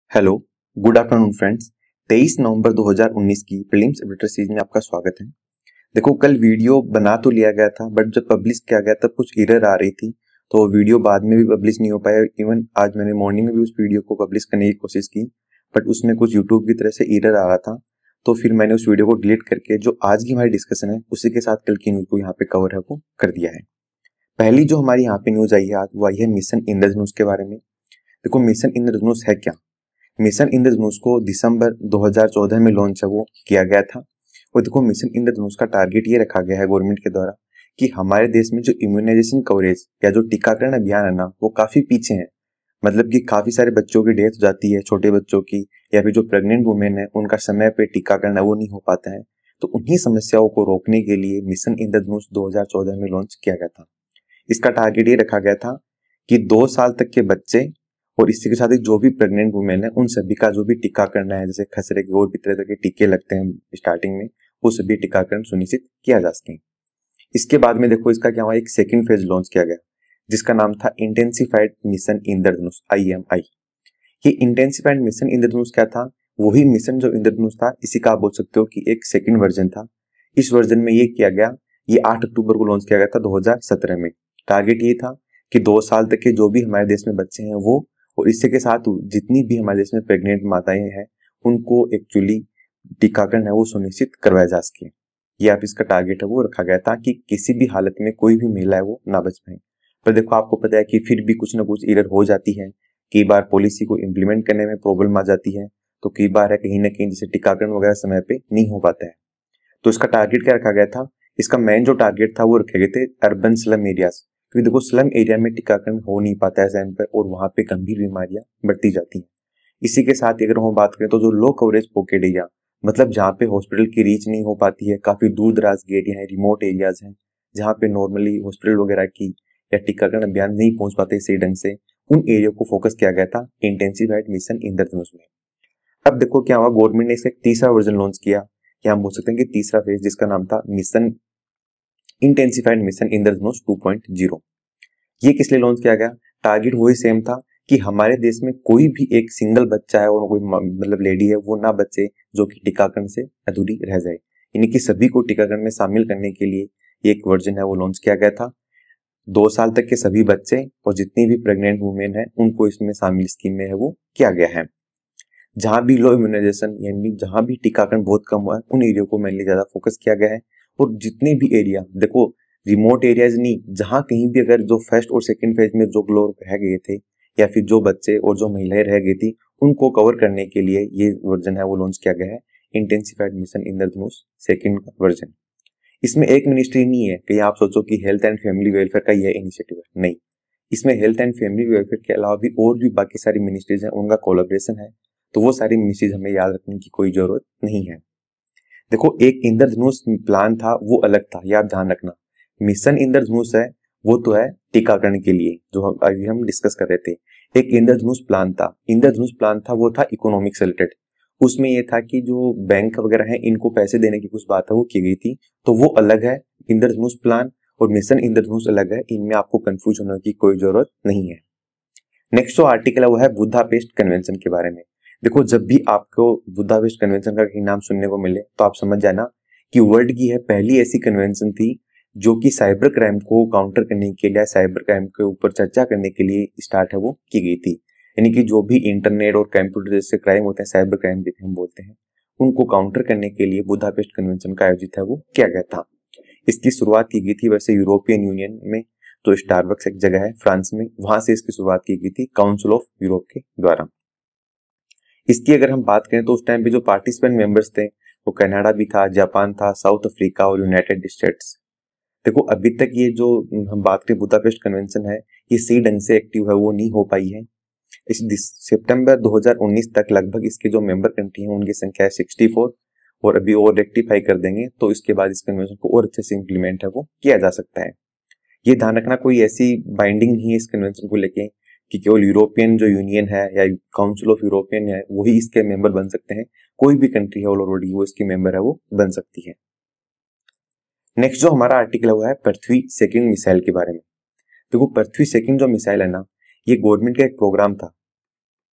Hello, good afternoon friends. 23 नवंबर 2019 की prelims editor series में आपका स्वागत है। देखो, कल वीडियो बना तो लिया गया था, बट जब पब्लिश किया गया तब कुछ एरर आ रही थी, तो वीडियो बाद में भी पब्लिश नहीं हो पाया। इवन आज मैंने मॉर्निंग में भी उस वीडियो को पब्लिश करने की कोशिश की, बट उसमें कुछ यूट्यूब की तरफ से एरर आ रहा था, तो फिर मैंने उस वीडियो को डिलीट करके जो आज की हमारी डिस्कशन है उसी के साथ कल की न्यूज को यहाँ पे कवर है वो कर दिया है। पहली जो हमारी यहाँ पे न्यूज आई है आज, वो आई है मिशन इंद्रधनुष के बारे में। देखो, मिशन इंद्रधनुष है क्या? मिशन इंद्रधनुष को दिसंबर 2014 में लॉन्च है वो किया गया था। और देखो, मिशन इंद्रधनुष का टारगेट ये रखा गया है गवर्नमेंट के द्वारा कि हमारे देश में जो इम्यूनाइजेशन कवरेज या जो टीकाकरण अभियान है ना, वो काफी पीछे है। मतलब कि काफी सारे बच्चों की डेथ हो जाती है, छोटे बच्चों की, या फिर जो प्रेग्नेंट वुमेन है उनका समय पे टीकाकरण है वो नहीं हो पाता है। तो उन्हीं समस्याओं को रोकने के लिए मिशन इंद्रधनुष 2014 में लॉन्च किया गया था। इसका टारगेट ये रखा गया था कि 2 साल तक के बच्चे और इसी के साथ ही जो भी प्रेग्नेंट वुमेन है उन सभी का जो भी टीकाकरण है, जैसे खसरे के और भी तरह के टीके लगते हैं स्टार्टिंग में, वो सभी टीकाकरण सुनिश्चित किया जा सके। इसके बाद में देखो, इसका क्या हुआ, एक सेकंड फेज लॉन्च किया गया जिसका नाम था इंटेंसिफाइड मिशन इंद्रधनुष IMI। ये इंटेंसिफाइड मिशन इंद्रधनुष क्या था? वही मिशन जो इंद्रधनुष था, इसी का आप बोल सकते हो कि एक सेकंड वर्जन था। इस वर्जन में ये किया गया, ये 8 अक्टूबर को लॉन्च किया गया था 2017 में। टारगेट ये था कि 2 साल तक के जो भी हमारे देश में बच्चे हैं वो, और इससे के साथ जितनी भी हमारे देश में प्रेग्नेंट माताएं हैं उनको एक्चुअली टीकाकरण है वो सुनिश्चित करवाया जा सके। ये आप इसका टारगेट है वो रखा गया था कि किसी भी हालत में कोई भी महिला है वो ना बच पाए। पर देखो, आपको पता है कि फिर भी कुछ ना कुछ एरर हो जाती है। कई बार पॉलिसी को इम्प्लीमेंट करने में प्रॉब्लम आ जाती है, तो कई बार है कहीं ना कहीं जैसे टीकाकरण वगैरह समय पे नहीं हो पाता है। तो इसका टारगेट क्या रखा गया था? इसका मेन जो टारगेट था वो रखे गए थे अर्बन स्लम एरियाज, क्योंकि देखो स्लम एरिया में टीकाकरण हो नहीं पाता है टाइम पर, और वहां पे गंभीर बीमारियां बढ़ती जाती हैं। इसी के साथ अगर हम बात करें तो जो लो कवरेज पॉकेट एरिया, मतलब जहाँ पे हॉस्पिटल की रीच नहीं हो पाती है, काफी दूर दराज के एरिया है, रिमोट एरियाज हैं, जहाँ पे नॉर्मली हॉस्पिटल वगैरह की या टीकाकरण अभियान नहीं पहुंच पाते सही ढंग से, उन एरिया को फोकस किया गया था इंटेंसिफाइड मिशन इंद्रधनुष में। अब देखो क्या हुआ, गवर्नमेंट ने इसका एक तीसरा वर्जन लॉन्च किया, या हम बोल सकते हैं कि तीसरा फेज, जिसका नाम था मिशन इंटेंसिफाइड मिशन इंद्रधनुष 2.0। ये किस लिए लॉन्च किया गया? टारगेट वही सेम था कि हमारे देश में कोई भी एक सिंगल बच्चा है और कोई मतलब लेडी है वो ना बचे जो कि टीकाकरण से अधूरी रह जाए, यानी कि सभी को टीकाकरण में शामिल करने के लिए एक वर्जन है वो लॉन्च किया गया था। 2 साल तक के सभी बच्चे और जितनी भी प्रेग्नेंट वुमेन है उनको इसमें शामिल स्कीम में है वो किया गया है। जहां भी लो इम्यूनाइजेशन यानी जहां भी टीकाकरण बहुत कम हुआ है उन एरिया को मेनली ज्यादा फोकस किया गया है। और जितने भी एरिया, देखो रिमोट एरियाज नहीं, जहां कहीं भी अगर जो फर्स्ट और सेकंड फेज में जो लोग रह गए थे या फिर जो बच्चे और जो महिलाएं रह गई थी, उनको कवर करने के लिए ये वर्जन है वो लॉन्च किया गया है intensified mission Indradhanush second version. इसमें एक मिनिस्ट्री नहीं है कि आप सोचो कि हेल्थ एंड फैमिली वेलफेयर का यह इनिशिएटिव है, नहीं। इसमें हेल्थ एंड फैमिली वेलफेयर के अलावा भी और भी बाकी सारी मिनिस्ट्रीज हैं, उनका कोलैबोरेशन है। तो वो सारी मिनिस्ट्रीज हमें याद रखने की कोई जरूरत नहीं है। देखो, एक इंद्रधनुष प्लान था वो अलग था, ये आप ध्यान रखना। मिशन इंद्रधनुष है वो तो है टीकाकरण के लिए, जो अभी हम डिस्कस कर रहे थे। एक इंद्रधनुष प्लान था, इंद्रधनुष प्लान था वो था इकोनॉमिक से रिलेटेड। उसमें ये था कि जो बैंक वगैरह है इनको पैसे देने की कुछ बात है वो की गई थी, तो वो अलग है इंद्रधनुष प्लान, और मिशन इंद्रधनुष अलग है। इनमें आपको कंफ्यूज होने की कोई जरूरत नहीं है। नेक्स्ट जो आर्टिकल है वो है बुदापेस्ट कन्वेंशन के बारे में। देखो, जब भी आपको बुदापेस्ट कन्वेंशन का कहीं नाम सुनने को मिले तो आप समझ जाना कि वर्ल्ड की है पहली ऐसी कन्वेंशन थी जो कि साइबर क्राइम को काउंटर करने के लिए, साइबर क्राइम के ऊपर चर्चा करने के लिए स्टार्ट है वो की गई थी। यानी कि जो भी इंटरनेट और कंप्यूटर जैसे क्राइम होते हैं, साइबर क्राइम भी हम बोलते हैं, उनको काउंटर करने के लिए बुदापेस्ट कन्वेंशन का आयोजित है वो किया गया था। इसकी शुरुआत की गई थी वैसे यूरोपियन यूनियन में, तो स्टारबक्स एक जगह है फ्रांस में, वहां से इसकी शुरुआत की गई थी काउंसिल ऑफ यूरोप के द्वारा। इसकी अगर हम बात करें तो उस टाइम पे जो पार्टिसिपेंट मेंबर्स थे वो कनाडा भी था, जापान था, साउथ अफ्रीका और यूनाइटेड स्टेट्स। देखो, अभी तक ये जो हम बात करें बुदापेस्ट कन्वेंशन है, ये सही ढंग से एक्टिव है वो नहीं हो पाई है। इस सितंबर 2019 तक लगभग इसके जो मेंबर कंट्री हैं उनकी संख्या है 64, और अभी और रेक्टिफाई कर देंगे तो इसके बाद इस कन्वेंशन को और अच्छे से इंप्लीमेंट है वो किया जा सकता है। ये ध्यान रखना, कोई ऐसी बाइंडिंग नहीं है इस कन्वेंशन को लेके कि केवल यूरोपियन जो यूनियन है या काउंसिल ऑफ यूरोपियन है वही इसके मेंबर बन सकते हैं। कोई भी कंट्री है ऑल ओवर वो इसकी मेंबर है वो बन सकती है। नेक्स्ट जो हमारा आर्टिकल है वो है पृथ्वी सेकंड मिसाइल के बारे में। देखो, पृथ्वी सेकंड जो मिसाइल है ना, ये गवर्नमेंट का एक प्रोग्राम था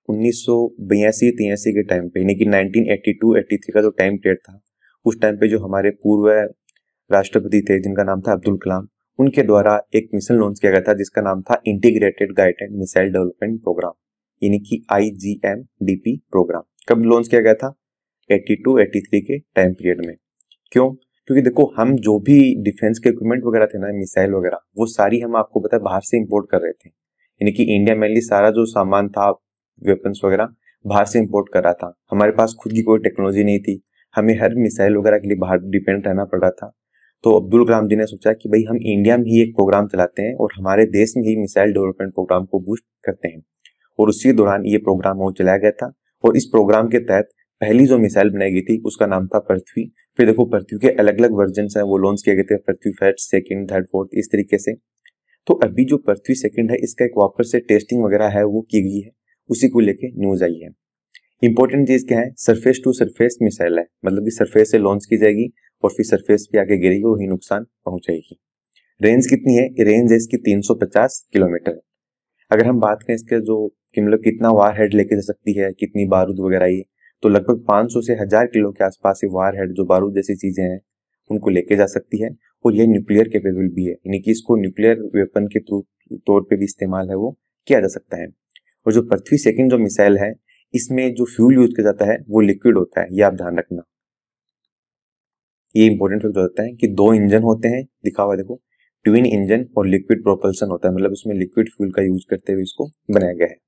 1982-83 के टाइम पे, यानी कि 1982-83 का जो टाइम पीरियड था, उस टाइम पे जो हमारे पूर्व राष्ट्रपति थे जिनका नाम था अब्दुल कलाम, उनके द्वारा एक मिशन लॉन्च किया गया था जिसका नाम था integrated guided missile development programme, यानी कि IGMDP प्रोग्राम। कब लॉन्च किया गया था? 82-83 के टाइम पीरियड में। क्यों? क्योंकि देखो, हम जो भी डिफेंस के इक्विपमेंट वगैरह थे ना, मिसाइल वगैरह, वो सारी हम आपको पता है बाहर से इंपोर्ट कर रहे थे, यानी कि इंडिया मेनली सारा जो सामान था, वेपन्स वगैरह, बाहर से इंपोर्ट कर रहा था। हमारे पास खुद की कोई टेक्नोलॉजी नहीं थी, हमें हर मिसाइल वगैरह के लिए बाहर डिपेंड रहना पड़ रहा था। तो अब्दुल कलाम जी ने सोचा कि भाई हम इंडिया में ही एक प्रोग्राम चलाते हैं और हमारे देश में ही मिसाइल डेवलपमेंट प्रोग्राम को बूस्ट करते हैं। और उसी दौरान ये प्रोग्राम हो चलाया गया था और इस प्रोग्राम के तहत पहली जो मिसाइल बनाई गई थी उसका नाम था पृथ्वी। फिर देखो, पृथ्वी के अलग अलग वर्जन हैं, वो लॉन्च किए गए थे, Prithvi first, second, third, fourth, इस तरीके से। तो अभी जो पृथ्वी सेकंड है, इसका एक वापस से टेस्टिंग वगैरह है वो की गई है, उसी को लेके न्यूज आई है। इंपॉर्टेंट चीज क्या है? सरफेस टू सरफेस मिसाइल है, मतलब कि सरफेस से लॉन्च की जाएगी और फिर सरफेस पे आके गिरेगी, वही नुकसान पहुंचाएगी। रेंज कितनी है? रेंज है इसकी 350 किलोमीटर। अगर हम बात करें इसके जो कि मतलब कितना वार हेड लेके जा सकती है, कितनी बारूद वगैरह, ये तो लगभग 500 से 1000 किलो के आसपास ये वार हेड, जो बारूद जैसी चीजें हैं, उनको लेके जा सकती है। और ये न्यूक्लियर कैपेबल भी है, यानी कि इसको न्यूक्लियर वेपन के तौर पे भी इस्तेमाल है वो किया जा सकता है। और जो पृथ्वी सेकंड जो मिसाइल है, इसमें जो फ्यूल यूज किया जाता है वो लिक्विड होता है, ये आप ध्यान रखना। ये इंपॉर्टेंट फैक्ट होता है कि 2 इंजन होते हैं, दिखा हुआ देखो, ट्विन इंजन और लिक्विड प्रोपल्सन होता है, मतलब उसमें लिक्विड फ्यूल का यूज करते हुए इसको बनाया गया है।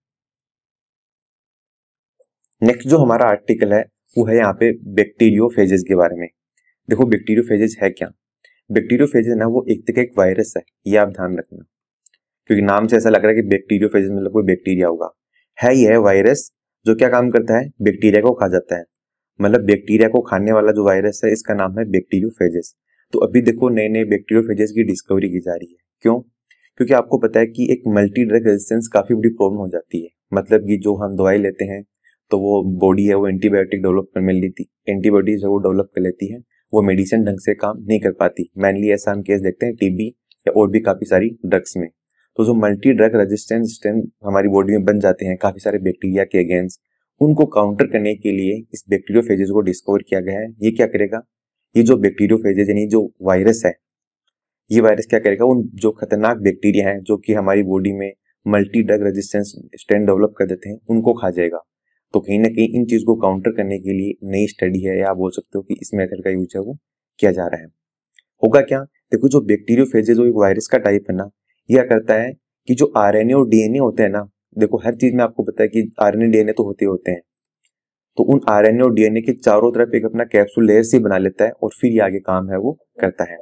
नेक्स्ट जो हमारा आर्टिकल है वो है यहाँ पे बैक्टीरियोफेजेस के बारे में। देखो, बैक्टीरियोफेजेस है क्या? बैक्टीरियोफेजेस ना वो एक तरह का एक वायरस है, ये आप ध्यान रखना, क्योंकि नाम से ऐसा लग रहा है कि बैक्टीरियोफेजेस मतलब कोई बैक्टीरिया होगा। है यह वायरस जो क्या काम करता है? बैक्टीरिया को खा जाता है, मतलब बैक्टीरिया को खाने वाला जो वायरस है इसका नाम है बैक्टीरियोफेजेस। तो अभी देखो, नए नए बैक्टीरियोफेजेस की डिस्कवरी की जा रही है। क्यों? क्योंकि आपको पता है कि एक मल्टी ड्रग रेजिस्टेंस काफी बड़ी प्रॉब्लम हो जाती है, मतलब कि जो हम दवाई लेते हैं तो वो बॉडी है वो एंटीबायोटिक डेवलप कर लेती, एंटीबॉडीज है वो डेवलप कर लेती है, वो मेडिसिन ढंग से काम नहीं कर पाती। मेनली ऐसा हम केस देखते हैं टीबी या और भी काफी सारी ड्रग्स में। तो जो मल्टी ड्रग रेजिस्टेंस स्ट्रेन हमारी बॉडी में बन जाते हैं काफी सारे बैक्टीरिया के अगेंस्ट, उनको काउंटर करने के लिए इस बैक्टीरियोफेजेस को डिस्कवर किया गया है। ये क्या करेगा? ये जो बैक्टीरियोफेजेस यानी जो वायरस है, ये वायरस क्या करेगा? उन जो खतरनाक बैक्टीरिया हैं जो कि हमारी बॉडी में multi drug resistance strain develop कर देते हैं, उनको खा जाएगा। तो कहीं ना कहीं इन चीज को काउंटर करने के लिए नई स्टडी है, या आप बोल सकते हो कि इस मेथड का यूज है वो किया जा रहा है। होगा क्या? देखो, जो बैक्टीरियोफेज जो एक वायरस का टाइप है ना, यह करता है कि जो आरएनए और डीएनए होते हैं ना, देखो हर चीज में आपको पता है कि आरएनए डीएनए तो होते हैं, तो उन आरएनए और डीएनए के चारों तरफ एक अपना कैप्सूल लेयर से बना लेता है और फिर ये आगे काम है वो करता है।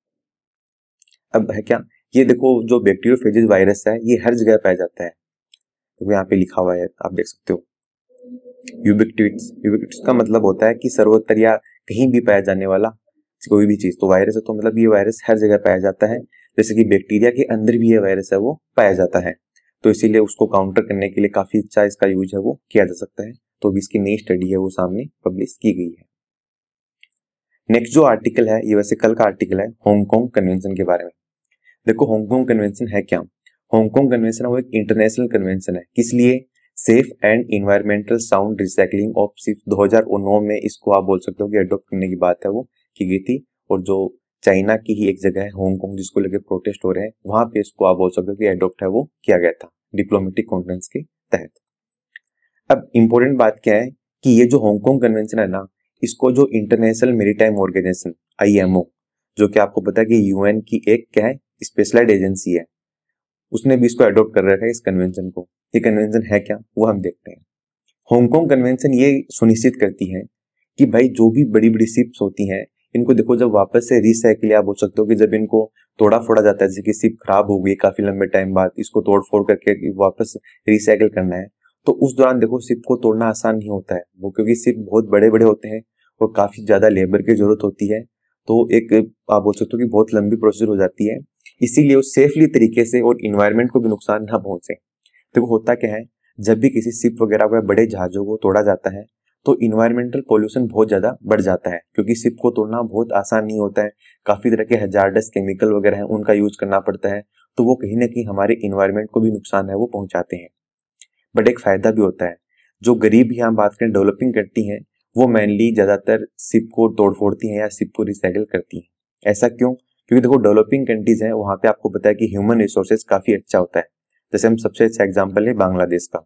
अब है क्या? ये देखो, जो बैक्टीरियोफेज वायरस है ये हर जगह पाया जाता है, तो यहाँ पे लिखा हुआ है, आप देख सकते हो, यूबिक्विटिस। यूबिक्विटिस का मतलब होता है कि सर्वत्र या कहीं भी पाया जाने वाला कोई भी चीज। तो वायरस है तो मतलब ये वायरस हर जगह पाया जाता है, जैसे कि बैक्टीरिया के अंदर भी ये वायरस है वो पाया जाता है। तो इसीलिए उसको काउंटर करने के लिए काफी अच्छा इसका यूज है वो किया जा सकता है। तो अभी इसकी नई स्टडी है वो सामने पब्लिश की गई है। नेक्स्ट जो आर्टिकल है, ये वैसे कल का आर्टिकल है हांगकांग कन्वेंशन के बारे में। देखो, हांगकांग कन्वेंशन है क्या? हांगकांग कन्वेंशन है वो एक इंटरनेशनल कन्वेंशन है, किस लिए? Safe and environmental sound recycling of ship. 2009 में इसको आप बोल सकते हो कि अडॉप्ट करने की बात है वो की गई थी। और जो चाइना की ही एक जगह है हांगकांग, जिसको लेकर प्रोटेस्ट हो रहे हैं, वहां पे इसको आप बोल सकते हो कि अडॉप्ट है वो किया गया था डिप्लोमेटिक कॉन्फ्रेंस के तहत। अब इंपॉर्टेंट बात क्या है कि ये जो हांगकांग कन्वेंशन है ना, इसको जो इंटरनेशनल मैरीटाइम ऑर्गेनाइजेशन IMO, जो कि आपको पता है कि यूएन की एक क्या है, स्पेशलाइज्ड एजेंसी है, उसने भी इसको अडॉप्ट कर रखा है इस कन्वेंशन को। ये कन्वेंशन है क्या, वो हम देखते हैं। हांगकांग कन्वेंशन ये सुनिश्चित करती है कि भाई जो भी बड़ी बड़ी शिप्स होती हैं, इनको देखो जब वापस से रिसाइकिल, आप बोल सकते हो कि जब इनको तोड़ा फोड़ा जाता है, जैसे कि शिप खराब हो गई काफी लंबे टाइम बाद, इसको तोड़ फोड़ करके वापस रिसाइकिल करना है, तो उस दौरान देखो शिप को तोड़ना आसान नहीं होता है वो, क्योंकि शिप बहुत बड़े बड़े होते हैं और काफी ज्यादा लेबर की जरूरत होती है। तो एक आप बोल सकते हो कि बहुत लंबी प्रोसेस हो जाती है, इसीलिए वो सेफली तरीके से और इन्वायरमेंट को भी नुकसान ना पहुंचे। देखो होता क्या है, जब भी किसी शिप वगैरह को बड़े जहाजों को तोड़ा जाता है तो इन्वायरमेंटल पोल्यूशन बहुत ज्यादा बढ़ जाता है, क्योंकि शिप को तोड़ना बहुत आसान नहीं होता है, काफी तरह के हजार्डस केमिकल वगैरह हैं उनका यूज करना पड़ता है, तो वो कहीं ना कहीं हमारे इन्वायरमेंट को भी नुकसान है वो पहुंचाते हैं। बट एक फायदा भी होता है। जो गरीब यहाँ बात करें डेवलपिंग कंट्री है, वो मेनली ज्यादातर सिप को तोड़ फोड़ती हैं या सिप को रिसाइकिल करती हैं। ऐसा क्यों? क्योंकि देखो डेवलपिंग कंट्रीज हैं, वहां पे आपको पता है कि ह्यूमन रिसोर्सेज काफी अच्छा होता है। जैसे हम सबसे अच्छा एग्जाम्पल है बांग्लादेश का।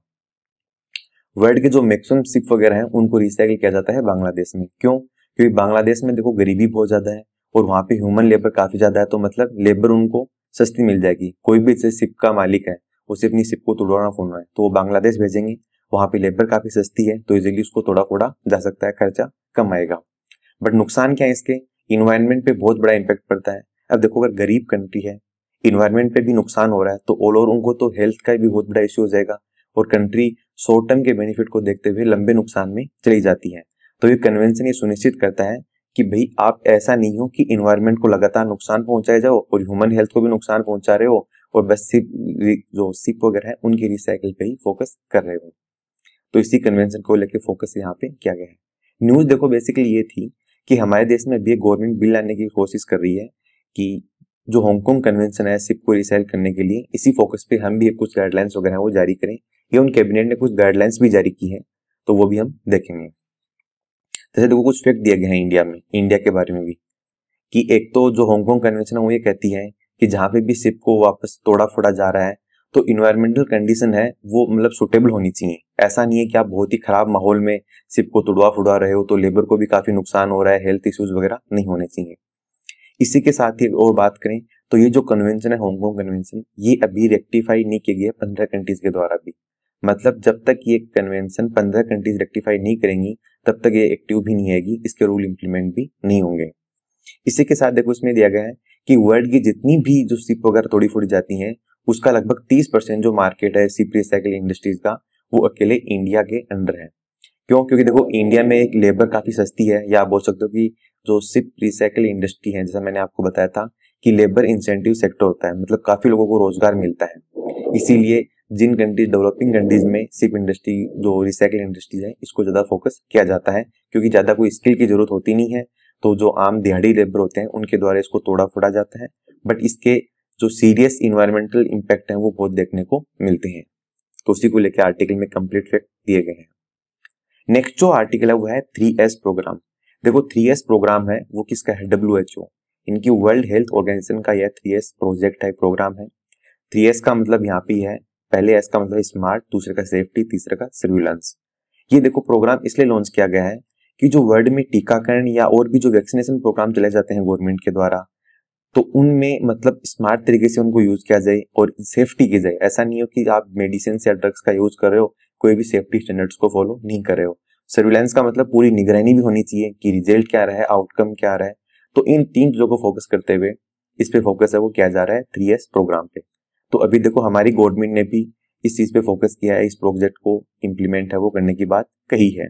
वर्ल्ड के जो मैक्सिमम सिप वगैरह हैं उनको रिसाइकिल किया जाता है बांग्लादेश में। क्यों? क्योंकि बांग्लादेश में देखो गरीबी बहुत ज्यादा है और वहां पे ह्यूमन लेबर काफी ज्यादा है, तो मतलब लेबर उनको सस्ती मिल जाएगी। कोई भी जैसे सिप का मालिक है, उसे अपनी सिप को तोड़ना फोड़ना है तो वो बांग्लादेश भेजेंगे, वहां पे लेबर काफी सस्ती है तो इजीली उसको तोड़ा फोड़ा जा सकता है, खर्चा कम आएगा। बट नुकसान क्या है इसके? इन्वायरमेंट पे बहुत बड़ा इम्पैक्ट पड़ता है। अब देखो अगर गरीब कंट्री है, इन्वायरमेंट पे भी नुकसान हो रहा है, तो ऑल ओवर उनको तो हेल्थ का भी बहुत बड़ा इश्यू हो जाएगा और कंट्री शॉर्ट टर्म के बेनिफिट को देखते हुए लंबे नुकसान में चली जाती है। तो ये कन्वेंशन ये सुनिश्चित करता है कि भाई आप ऐसा नहीं हो कि इन्वायरमेंट को लगातार नुकसान पहुंचाए जाओ और ह्यूमन हेल्थ को भी नुकसान पहुंचा रहे हो और बस सिप जो सिप वगैरह है उनकी रिसाइकिल पे ही फोकस कर रहे हो। तो इसी कन्वेंशन को लेकर फोकस यहाँ पे किया गया है। न्यूज देखो बेसिकली ये थी कि हमारे देश में भी गवर्नमेंट बिल लाने की कोशिश कर रही है कि जो हांगकांग कन्वेंशन है सिप को रिसाइकिल करने के लिए, इसी फोकस पे हम भी कुछ गाइडलाइंस वगैरह वो जारी करें। इवन कैबिनेट ने कुछ गाइडलाइंस भी जारी की है, तो वो भी हम देखेंगे। जैसे देखो कुछ फैक्ट दिए गए हैं इंडिया में, इंडिया के बारे में भी, कि एक तो जो हांगकांग कन्वेंशन है वो ये कहती है कि जहां पे भी शिप को वापस तोड़ा फोड़ा जा रहा है तो इन्वायरमेंटल कंडीशन है वो मतलब सुटेबल होनी चाहिए। ऐसा नहीं है कि आप बहुत ही खराब माहौल में शिप को तोड़वा फुड़वा रहे हो तो लेबर को भी काफी नुकसान हो रहा है, हेल्थ इश्यूज वगैरह नहीं होने चाहिए। इसी के साथ ही और बात करें तो ये जो कन्वेंशन है हांगकांग कन्वेंशन, ये अभी रेक्टिफाई नहीं किया गया 15 कंट्रीज के द्वारा भी। मतलब जब तक ये कन्वेंशन 15 कंट्रीज रेक्टिफाई नहीं करेंगी तब तक ये एक्टिव भी नहीं आएगी, इसके रूल इंप्लीमेंट भी नहीं होंगे। इसी के साथ देखो इसमें दिया गया है कि वर्ल्ड की जितनी भी जो सिप वगैरह तोड़ी फोड़ी जाती हैं उसका लगभग 30% जो मार्केट है सिप रिसाइकिल इंडस्ट्रीज का, वो अकेले इंडिया के अंडर है। क्यों? क्योंकि देखो इंडिया में एक लेबर काफी सस्ती है, या आप बोल सकते हो कि जो सिप रिसाइकिल इंडस्ट्री है, जैसा मैंने आपको बताया था कि लेबर इंसेंटिव सेक्टर होता है, मतलब काफी लोगों को रोजगार मिलता है। इसीलिए जिन कंट्रीज डेवलपिंग कंट्रीज में सिप इंडस्ट्री जो रिसाइकिल इंडस्ट्री है इसको ज्यादा फोकस किया जाता है, क्योंकि ज्यादा कोई स्किल की जरूरत होती नहीं है, तो जो आम दिहाड़ी लेबर होते हैं उनके द्वारा इसको तोड़ा फोड़ा जाता है। बट इसके जो सीरियस इन्वायरमेंटल इम्पैक्ट है वो बहुत देखने को मिलते हैं। तो उसी को लेकर आर्टिकल में कंप्लीट फैक्ट दिए गए हैं। नेक्स्ट जो आर्टिकल है वो है 3S प्रोग्राम। देखो 3S प्रोग्राम है वो किसका है? WHO, इनकी वर्ल्ड हेल्थ ऑर्गेनाइजेशन का यह 3S प्रोजेक्ट है, प्रोग्राम है। 3S का मतलब यहाँ पे है, पहले S का मतलब स्मार्ट, दूसरे का सेफ्टी, तीसरे का सर्विलांस। ये देखो प्रोग्राम इसलिए लॉन्च किया गया है कि जो वर्ल्ड में टीकाकरण या और भी जो वैक्सीनेशन प्रोग्राम चले जाते हैं गवर्नमेंट के द्वारा, तो उनमें मतलब स्मार्ट तरीके से उनको यूज किया जाए और सेफ्टी की जाए। ऐसा नहीं हो कि आप मेडिसिन या ड्रग्स का यूज कर रहे हो, कोई भी सेफ्टी स्टैंडर्ड्स को फॉलो नहीं कर रहे हो। सर्विलांस का मतलब पूरी निगरानी भी होनी चाहिए कि रिजल्ट क्या रहा है, आउटकम क्या रहा है। तो इन तीन चीजों को फोकस करते हुए इस पे फोकस है वो किया जा रहा है 3S प्रोग्राम पे। तो अभी देखो हमारी गवर्नमेंट ने भी इस चीज पे फोकस किया है, इस प्रोजेक्ट को इम्प्लीमेंट है वो करने की बात कही है।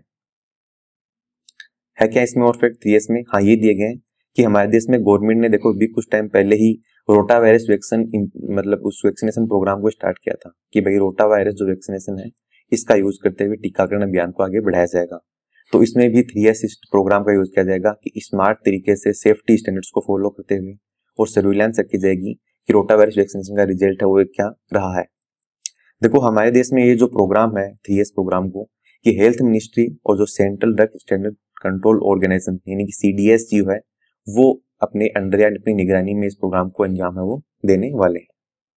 क्या इसमें और फैक्ट 3S में? हाँ, ये दिए गए हैं कि हमारे देश में गवर्नमेंट ने देखो अभी कुछ टाइम पहले ही रोटा वायरस वैक्सीन मतलब उस वैक्सीनेशन प्रोग्राम को स्टार्ट किया था कि भाई रोटा वायरस जो वैक्सीनेशन है इसका यूज करते हुए टीकाकरण अभियान को आगे बढ़ाया जाएगा। तो इसमें भी 3S प्रोग्राम का यूज किया जाएगा कि स्मार्ट तरीके से सेफ्टी स्टैंडर्ड्स को फॉलो करते हुए और सर्विलांस रखी जाएगी कि रोटा वायरस वैक्सीनेशन का रिजल्ट है वो क्या रहा है। देखो हमारे देश में ये जो प्रोग्राम है 3S प्रोग्राम को, ये हेल्थ मिनिस्ट्री और जो central drug standard control organisation यानी कि CDS जो है वो अपने अंडर या अपनी निगरानी में इस प्रोग्राम को अंजाम है वो देने वाले हैं।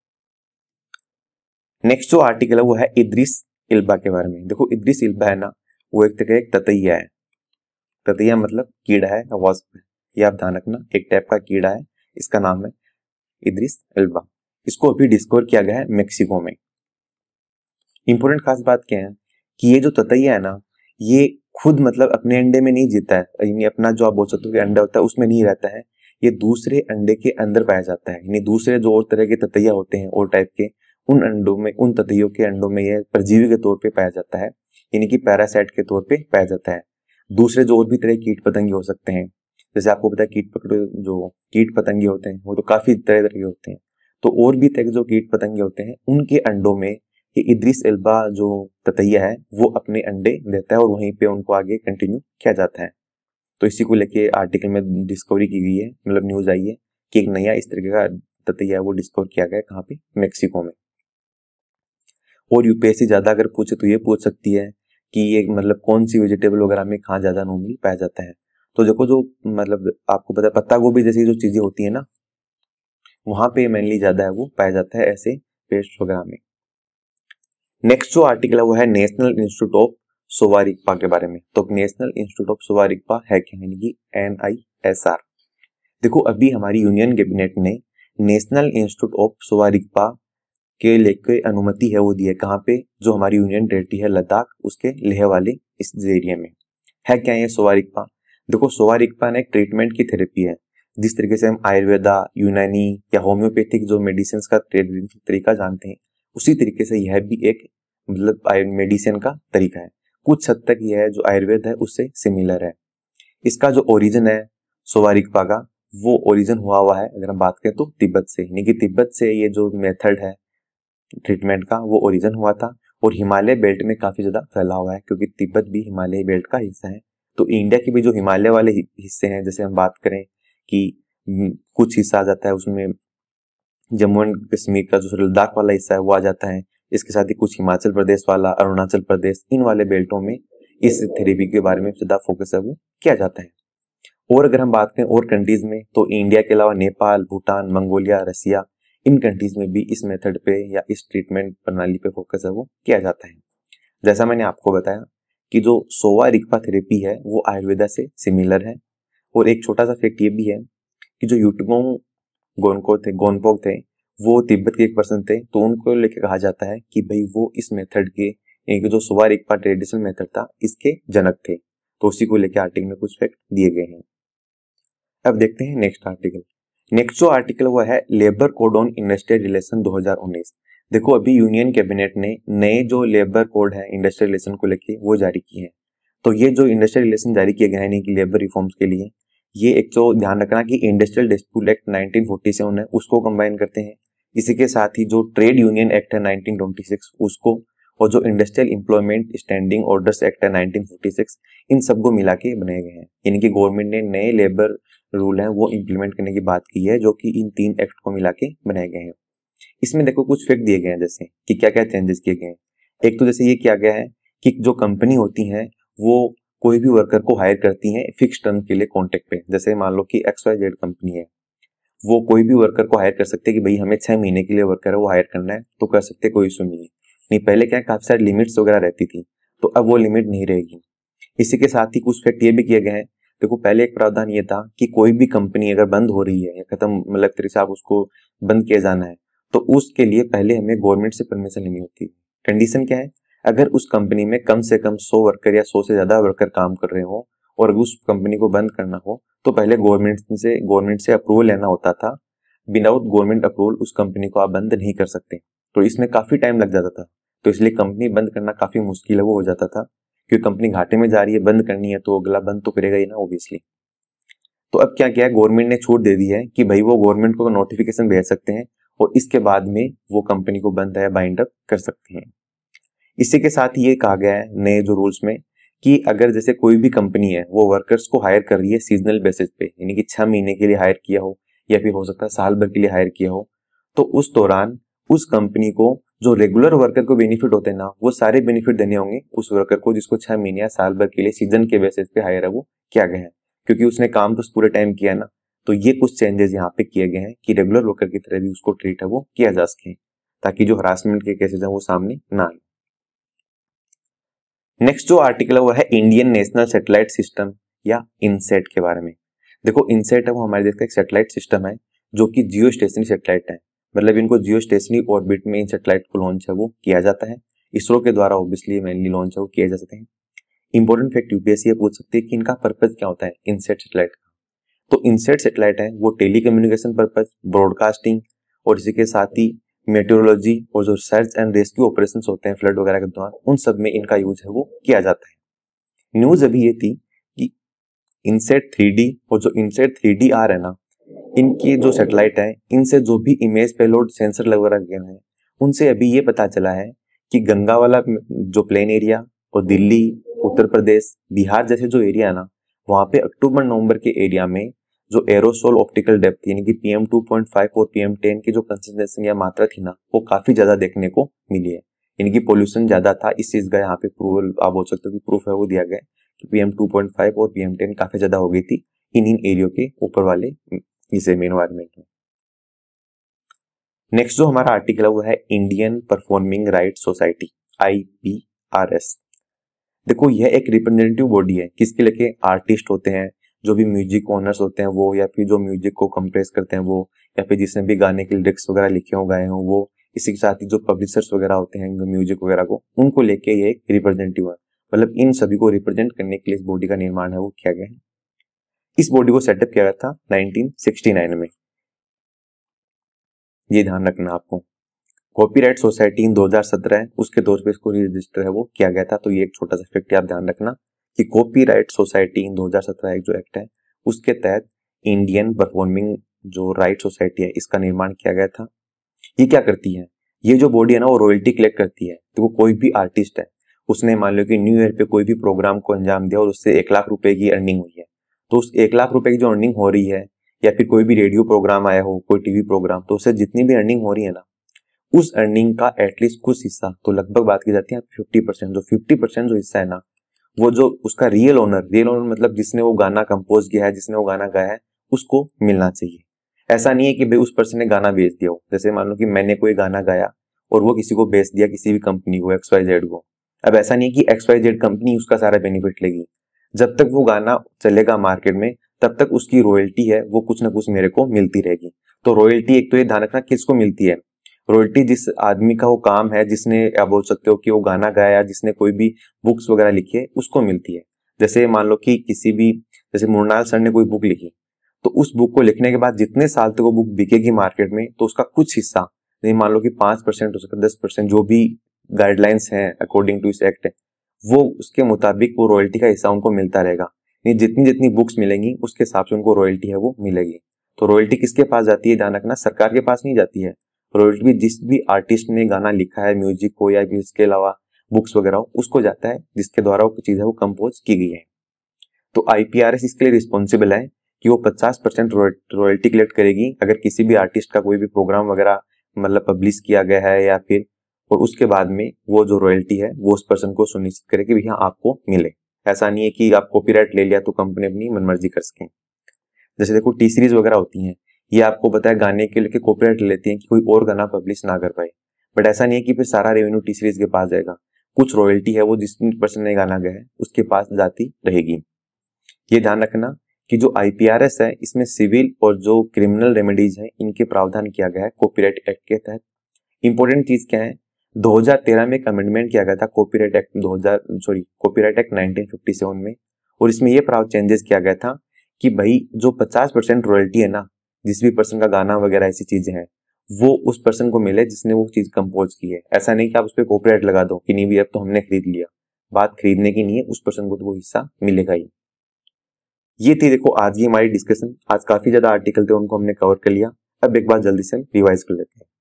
नेक्स्ट जो आर्टिकल है वो है इद्रिस इल्बा के बारे में। देखो इद्रिस इल्बा है ना, वो एक तरह एक ततैया है। ततैया मतलब कीड़ा है, वास्प है, ये आप ध्यान रखना, एक टाइप का कीड़ा है, इसका नाम है इद्रिस इल्बा। इसको अभी डिस्कवर किया गया है मेक्सिको में। इंपोर्टेंट खास बात क्या है कि ये जो ततैया है ना, ये खुद मतलब अपने अंडे में नहीं जीता है, यानी अपना जो आप बोल सकते हो कि अंडा होता है उसमें नहीं रहता है, ये दूसरे अंडे के अंदर पाया जाता है। यानी दूसरे जो और तरह के ततैया होते हैं और टाइप के, उन अंडों में, उन ततैयों के अंडों में यह परजीवी के तौर पे पाया जाता है, यानी कि पैरासाइट के तौर पे पाया जाता है। दूसरे जो और भी तरह कीट पतंगे हो सकते हैं, जैसे आपको पता है कीट पकड़े जो कीट पतंगे होते हैं वो तो काफी तरह तरह के होते हैं, तो और भी तरह के जो कीट पतंगे होते हैं उनके अंडों में ये इद्रिस इल्बा जो ततैया है वो अपने अंडे देता है और वहीं पे उनको आगे कंटिन्यू किया जाता है। तो इसी को लेके आर्टिकल में डिस्कवरी की गई है, मतलब न्यूज आई है कि एक नया इस तरीके का ततैया वो डिस्कवर किया गया है, कहाँ पे? मेक्सिको में। और यूपीएससी ज्यादा अगर पूछे तो ये पूछ सकती है कि ये मतलब कौन सी वेजिटेबल वगैरह में कहाँ ज्यादा नॉर्मली पाया जाता है। तो देखो जो मतलब आपको पता है पत्ता गोभी जैसी जो चीजें होती है ना, वहां पे मेनली ज्यादा है वो पाया जाता है ऐसे पेस्ट वगैरह में। नेक्स्ट जो आर्टिकल है वो है national institute of Sowa Rigpa के बारे में। तो national institute of Sowa Rigpa है क्या, यानी कि NISR। देखो अभी हमारी यूनियन कैबिनेट ने national institute of Sowa Rigpa के लेके अनुमति है वो दी है, कहाँ पे, जो हमारी यूनियन टेरिटरी है लद्दाख उसके लेह वाले इस एरिया में। है क्या ये सोवा रिगपा? देखो सोवा रिगपा ना एक ट्रीटमेंट की थेरेपी है। जिस तरीके से हम आयुर्वेदा, यूनानी या होम्योपैथिक जो मेडिसिन का तरीका जानते हैं, उसी तरीके से यह भी एक मतलब मेडिसिन का तरीका है। कुछ हद तक यह जो आयुर्वेद है उससे सिमिलर है। इसका जो ओरिजिन है सोवा रिगपा का, वो ओरिजिन हुआ है अगर हम बात करें तो तिब्बत से, यानी कि तिब्बत से ये जो मेथड है ट्रीटमेंट का वो ओरिजिन हुआ था और हिमालय बेल्ट में काफी ज्यादा फैला हुआ है, क्योंकि तिब्बत भी हिमालय बेल्ट का हिस्सा है। तो इंडिया के भी जो हिमालय वाले हिस्से हैं, जैसे हम बात करें कि कुछ हिस्सा आ जाता है उसमें जम्मू एंड कश्मीर का जो लद्दाख वाला हिस्सा है वो आ जाता है। इसके साथ ही कुछ हिमाचल प्रदेश वाला, अरुणाचल प्रदेश, इन वाले बेल्टों में इस थेरेपी के बारे में ज्यादा फोकस है वो किया जाता है। और अगर हम बात करें और कंट्रीज में, तो इंडिया के अलावा नेपाल, भूटान, मंगोलिया, रसिया, इन कंट्रीज में भी इस मेथड पे या इस ट्रीटमेंट प्रणाली पे फोकस है वो किया जाता है। जैसा मैंने आपको बताया कि जो सोवा रिगपा थेरेपी है वो आयुर्वेदा से सिमिलर है। और एक छोटा सा फैक्ट ये भी है कि जो युटगोंग गोनपोक थे वो तिब्बत के एक पर्सन थे, तो उनको लेके कहा जाता है कि भाई वो इस मेथड के, यानी कि जो सोवा रिगपा ट्रेडिशनल मेथड था इसके जनक थे। तो उसी को लेकर आर्टिकल में कुछ फैक्ट दिए गए हैं। अब देखते हैं नेक्स्ट आर्टिकल। नेक्स्ट जो आर्टिकल वो है labour code on industrial relation 2019। देखो अभी यूनियन कैबिनेट ने नए जो लेबर कोड है इंडस्ट्रियल रिलेशन को लेके वो जारी किए हैं। तो ये जो इंडस्ट्रियल रिलेशन जारी किए गए हैं कि लेबर रिफॉर्म्स के लिए, ये एक तो ध्यान रखना कि इंडस्ट्रियल डिस्प्यूट एक्ट 1947 है उसको कंबाइन करते हैं। इसी के साथ ही जो ट्रेड यूनियन एक्ट है 1926 उसको, और जो industrial employment standing orders act है 1946, इन सबको मिला के बनाए गए हैं। यानी कि गवर्नमेंट ने नए लेबर रूल है वो इम्प्लीमेंट करने की बात की है, जो कि इन 3 एक्ट को मिला के बनाए गए हैं। इसमें देखो कुछ फैक्ट दिए गए हैं, जैसे कि क्या क्या चेंजेस किए गए हैं। एक तो जैसे ये किया गया है कि जो कंपनी होती है वो कोई भी वर्कर को हायर करती है फिक्स टर्म के लिए कॉन्ट्रैक्ट पे। जैसे मान लो कि XYZ कंपनी है, वो कोई भी वर्कर को हायर कर सकते हैं कि भाई हमें 6 महीने के लिए वर्कर है वो हायर करना है, तो कर सकते, कोई इशू नहीं है। नहीं पहले क्या काफी सारी लिमिट्स वगैरह रहती थी, तो अब वो लिमिट नहीं रहेगी। इसी के साथ ही कुछ फैक्ट ये भी किए गए हैं। देखो पहले एक प्रावधान ये था कि कोई भी कंपनी अगर बंद हो रही है या खत्म, मतलब तरीके से आप उसको बंद किया जाना है, तो उसके लिए पहले हमें गवर्नमेंट से परमिशन लेनी होती है। कंडीशन क्या है, अगर उस कंपनी में कम से कम 100 वर्कर या 100 से ज्यादा वर्कर काम कर रहे हो और उस कंपनी को बंद करना हो, तो पहले गवर्नमेंट से अप्रूवल लेना होता था। विदाउट गवर्नमेंट अप्रूवल उस कंपनी को आप बंद नहीं कर सकते। तो इसमें काफी टाइम लग जाता था, तो इसलिए कंपनी बंद करना काफी मुश्किल है वो हो जाता था, क्योंकि कंपनी घाटे में जा रही है, बंद करनी है तो अगला बंद तो करेगा ही ना ऑब्वियसली। तो अब क्या किया है, गवर्नमेंट ने छूट दे दी है कि भाई वो गवर्नमेंट को नोटिफिकेशन भेज सकते हैं और इसके बाद में वो कंपनी को बंद है बाइंड अप कर सकते हैं। इसी के साथ ये कहा गया है नए जो रूल्स में कि अगर जैसे कोई भी कंपनी है वो वर्कर्स को हायर कर रही है सीजनल बेसिस पे, यानी कि 6 महीने के लिए हायर किया हो या फिर हो सकता है साल भर के लिए हायर किया हो, तो उस दौरान उस कंपनी को जो रेगुलर वर्कर को बेनिफिट होते हैं ना, वो सारे बेनिफिट देने होंगे उस वर्कर को जिसको 6 महीने या साल भर के लिए सीजन के बेसिस पे हायर है वो किया गया है, क्योंकि उसने काम तो पूरे टाइम किया ना। तो ये कुछ चेंजेस यहाँ पे किए गए हैं कि रेगुलर वर्कर की तरह भी उसको ट्रीट है वो किया जा सके, ताकि जो हरासमेंट के केसेस हैं वो सामने ना आए। नेक्स्ट जो आर्टिकल है वो है इंडियन नेशनल सैटेलाइट सिस्टम या इनसेट के बारे में। देखो इनसेट है वो हमारे देश का एक सैटेलाइट सिस्टम है जो कि जियो स्टेशनरी सैटेलाइट है, मतलब इनको जियो स्टेशनरी ऑर्बिट में इन सैटेलाइट को लॉन्च है वो किया जाता है। इसरो के द्वारा ऑब्वियसली मेनली लॉन्च है वो किए जा सकते हैं। इंपॉर्टेंट फैक्ट यूपीएससी पूछ सकती है कि इनका पर्पज क्या होता है इनसेट सैटेलाइट का। तो इनसेट सैटेलाइट है वो टेलीकम्युनिकेशन पर्पज, ब्रॉडकास्टिंग और इसी के साथ ही मेट्रोलॉजी और जो सर्च एंड रेस्क्यू ऑपरेशंस होते हैं फ्लड वगैरह के दौरान, उन सब में इनका यूज है वो किया जाता है। न्यूज अभी ये थी कि इनसेट 3D और जो इनसेट 3DR है ना, इनकी जो सैटेलाइट है इनसे जो भी इमेज पेलोड सेंसर वगैरह गए हैं, उनसे अभी ये पता चला है कि गंगा वाला जो प्लेन एरिया और दिल्ली, उत्तर प्रदेश, बिहार जैसे जो एरिया है ना, वहां पे अक्टूबर नवंबर के एरिया में जो एरोसोल ऑप्टिकल डेप्थ यानी कि PM2.5 और PM10 की जो कंसंट्रेशन या मात्रा थी ना, वो काफी ज्यादा देखने को मिली है। यानी कि पोल्यूशन ज्यादा था, इस चीज का यहाँ पे प्रूवल आप बोल सकते हो कि प्रूफ है वो दिया गया है कि PM 2.5 और PM 10 काफी ज्यादा हो गई थी इन एरियो के ऊपर वाले इसे एनवायरमेंट में। नेक्स्ट जो हमारा आर्टिकल है वो है Indian performing right society, IPRS। देखो यह एक रिप्रेजेंटेटिव बॉडी है, किसके लेके? आर्टिस्ट होते हैं, जो भी म्यूजिक ओनर्स होते हैं वो, या फिर जो म्यूजिक को कंप्रेस करते हैं वो, या फिर जिसने भी गाने के लिरिक्स वगैरह लिखे हो गाए हो वो, इसी के साथ ही जो पब्लिशर्स वगैरह होते हैं म्यूजिक वगैरह को, उनको लेके ये एक रिप्रेजेंटेटिव है। मतलब इन सभी को रिप्रेजेंट करने के लिए इस बॉडी का निर्माण है वो किया गया है। इस बॉडी को सेटअप किया गया था 1969 में, ये ध्यान रखना आपको। कॉपीराइट सोसाइटी इन 2017 है, उसके तौर पे इसको रजिस्टर है वो किया गया था। तो ये एक छोटा सा फैक्ट आप ध्यान रखना कि कॉपीराइट सोसाइटी इन 2017 एक जो एक्ट है उसके तहत इंडियन परफॉर्मिंग जो राइट सोसाइटी है इसका निर्माण किया गया था। ये क्या करती है? ये जो बॉडी है ना वो रॉयल्टी कलेक्ट करती है। तो कोई भी आर्टिस्ट है, उसने मान लो कि न्यू ईयर पे कोई भी प्रोग्राम को अंजाम दिया और उससे 1 लाख रुपए की अर्निंग हुई है, तो उस 1 लाख रुपए की जो अर्निंग हो रही है, या फिर कोई भी रेडियो प्रोग्राम आया हो, कोई टीवी प्रोग्राम, तो उससे जितनी भी अर्निंग हो रही है ना, उस अर्निंग का एटलीस्ट कुछ हिस्सा, तो लगभग बात की जाती है 50%, जो 50% जो हिस्सा है ना, वो जो उसका रियल ओनर मतलब जिसने वो गाना कंपोज किया है, जिसने वो गाना गाया है, उसको मिलना चाहिए। ऐसा नहीं है कि भाई उस पर्सन ने गाना बेच दिया हो। जैसे मान लो कि मैंने कोई गाना गाया और वो किसी को बेच दिया, किसी भी कंपनी को, XYZ को। अब ऐसा नहीं है कि XYZ कंपनी उसका सारा बेनिफिट लेगी। जब तक वो गाना चलेगा मार्केट में, तब तक उसकी रॉयल्टी है वो कुछ ना कुछ मेरे को मिलती रहेगी। तो रॉयल्टी एक तो ये ध्यान रखना किसको मिलती है, रॉयल्टी जिस आदमी का वो काम है, जिसने आप बोल सकते हो कि वो गाना गाया, जिसने कोई भी बुक्स वगैरह लिखी है, उसको मिलती है। जैसे मान लो कि किसी भी, जैसे मुरनाल सर ने कोई बुक लिखी, तो उस बुक को लिखने के बाद जितने साल तक वो बुक बिकेगी मार्केट में, तो उसका कुछ हिस्सा, नहीं मान लो कि 5% हो सकता है, 10%, जो भी गाइडलाइंस हैं अकॉर्डिंग टू इस एक्ट, वो उसके मुताबिक वो रॉयल्टी का हिस्सा उनको मिलता रहेगा। नहीं, जितनी जितनी बुक्स मिलेंगी उसके हिसाब से उनको रॉयल्टी है वो मिलेगी। तो रॉयल्टी किसके पास जाती है ध्यान रखना, सरकार के पास नहीं जाती है। रॉयल्टी भी जिस भी आर्टिस्ट ने गाना लिखा है, म्यूजिक हो या भी इसके अलावा बुक्स वगैरह हो, उसको जाता है जिसके द्वारा वो चीज है वो कंपोज की गई है। तो IPRS इसके लिए रिस्पॉन्सिबल है कि वो 50% रॉयल्टी कलेक्ट करेगी अगर किसी भी आर्टिस्ट का कोई भी प्रोग्राम वगैरह मतलब पब्लिश किया गया है, या फिर, और उसके बाद में वो जो रॉयल्टी है वो उस पर्सन को सुनिश्चित करे कि भैया आपको मिले। ऐसा नहीं है कि आप कॉपीराइट ले लिया तो कंपनी अपनी मनमर्जी कर सके। जैसे देखो टी सीरीज वगैरह होती हैं, ये आपको पता है गाने के लिए कॉपीराइट ले लेती हैं कि कोई और गाना पब्लिश ना कर पाए, बट ऐसा नहीं है कि फिर सारा रेवेन्यू टी सीरीज के पास जाएगा। कुछ रॉयल्टी है वो जिस पर्सन ने गाना गाया है उसके पास जाती रहेगी। ये ध्यान रखना कि जो IPRS है इसमें सिविल और जो क्रिमिनल रेमेडीज है इनके प्रावधान किया गया है कॉपीराइट एक्ट के तहत। इंपॉर्टेंट चीज क्या है, 2013 में एक अमेंडमेंट किया गया था कॉपीराइट एक्ट 1957 में, और इसमें यह प्राव चेंजेस किया गया था कि भाई जो 50% रॉयल्टी है ना, जिस भी पर्सन का गाना वगैरह ऐसी चीजें हैं, वो उस पर्सन को मिले जिसने वो चीज कंपोज की है। ऐसा नहीं कि आप उस पर कॉपीराइट लगा दो कि नहीं भी अब तो हमने खरीद लिया। बात खरीदने की नहीं है, उस पर्सन को तो वो हिस्सा मिलेगा ही। ये थी देखो आज की हमारी डिस्कशन। आज काफी ज्यादा आर्टिकल थे, उनको हमने कवर कर लिया। अब एक बार जल्दी से रिवाइज कर लेते हैं।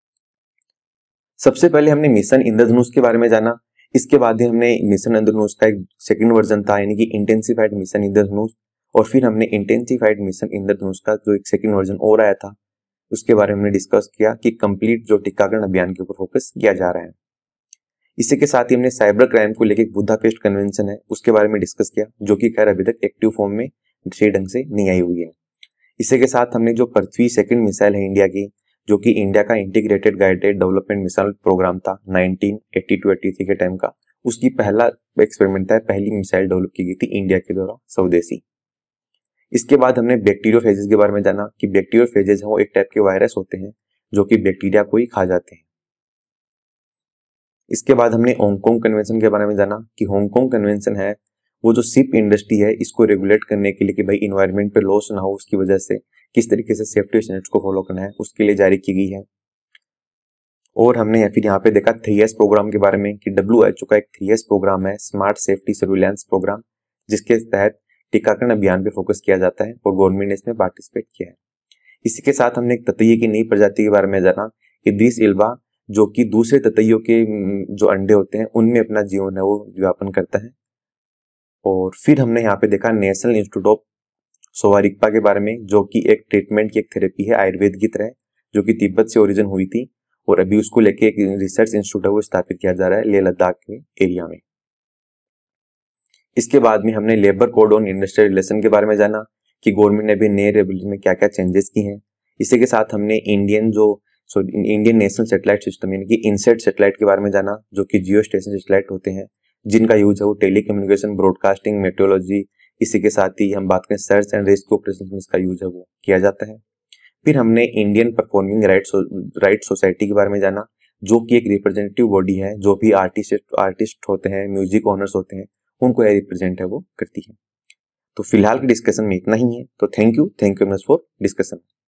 सबसे पहले हमने मिशन इंद्रधनुष के बारे में जाना, इसके बाद ही हमने मिशन इंद्रधनुष का एक सेकंड वर्जन था यानी कि इंटेंसिफाइड मिशन इंद्रधनुष, और फिर हमने इंटेंसिफाइड मिशन इंद्रधनुष का जो एक सेकंड वर्जन और आया था उसके बारे में हमने डिस्कस किया कि कंप्लीट जो टीकाकरण अभियान के ऊपर फोकस किया जा रहा है। इसी के साथ ही हमने साइबर क्राइम को लेकर बुदापेस्ट कन्वेंशन है उसके बारे में डिस्कस किया, जो कि खैर अभी तक एक्टिव फॉर्म में सही ढंग से नहीं आई हुई है। इसी के साथ हमने जो पृथ्वी सेकंड मिसाइल है इंडिया की, जो कि इंडिया का integrated guided development missile programme था 1982-83 के टाइम का, उसकी पहला एक्सपेरिमेंट था, पहली मिसाइल डेवलप की गई थी इंडिया के द्वारा स्वदेशी। इसके बाद हमने बैक्टीरियोफेजेस के बारे में जाना कि बैक्टीरियोफेजेस वो एक टाइप के वायरस होते हैं जो कि बैक्टीरिया को ही खा जाते हैं। इसके बाद हमने हांगकांग कन्वेंशन के बारे में जाना कि हांगकांग कन्वेंशन है वो जो शिप इंडस्ट्री है इसको रेगुलेट करने के लिए कि भाई इन्वायरमेंट पे लॉस ना हो, उसकी वजह से किस तरीके से सेफ्टी स्टैंडर्ड्स को फॉलो करना है उसके लिए जारी की गई है। और हमने फिर यहाँ पे देखा 3S प्रोग्राम के बारे में कि WHO का एक 3S प्रोग्राम है, स्मार्ट सेफ्टी सर्विलांस प्रोग्राम, जिसके तहत टीकाकरण अभियान पे फोकस किया जाता है और गवर्नमेंट ने इसमें पार्टिसिपेट किया है। इसी के साथ हमने एक ततैये की नई प्रजाति के बारे में जाना कि दिस इल्वा, जो कि दूसरे ततैयों के जो अंडे होते हैं उनमें अपना जीवन है वो व्यापन करता है। और फिर हमने यहाँ पे देखा नेशनल इंस्टीट्यूट ऑफ सोवारिकपा के बारे में, जो कि एक ट्रीटमेंट की एक थेरेपी है आयुर्वेद की तरह, जो कि तिब्बत से ओरिजिन हुई थी और अभी उसको लेके एक रिसर्च इंस्टीट्यूट है वो स्थापित किया जा रहा है लेह लद्दाख के एरिया में। इसके बाद में हमने labour code on industrial relation के बारे में जाना कि गवर्नमेंट ने अभी नए रेगुलेशन में क्या क्या चेंजेस किए हैं। इसी के साथ हमने इंडियन नेशनल सैटेलाइट सिस्टम यानी कि इनसेट सैटेलाइट के बारे में जाना, जो कि जियो स्टेशन सैटेलाइट होते हैं जिनका यूज है वो टेलीकम्युनिकेशन, ब्रॉडकास्टिंग, मेट्रोलॉजी, इसी के साथ ही हम बात करें सर्च एंड रेस्क्यू ऑपरेशन में इसका यूज है वो किया जाता है। फिर हमने इंडियन परफॉर्मिंग राइट सोसाइटी के बारे में जाना, जो कि एक रिप्रेजेंटेटिव बॉडी है, जो भी आर्टिस्ट होते हैं, म्यूजिक ऑनर्स होते हैं, उनको रिप्रेजेंट है वो करती है। तो फिलहाल के डिस्कशन में इतना ही है। तो thank you very much for discussion.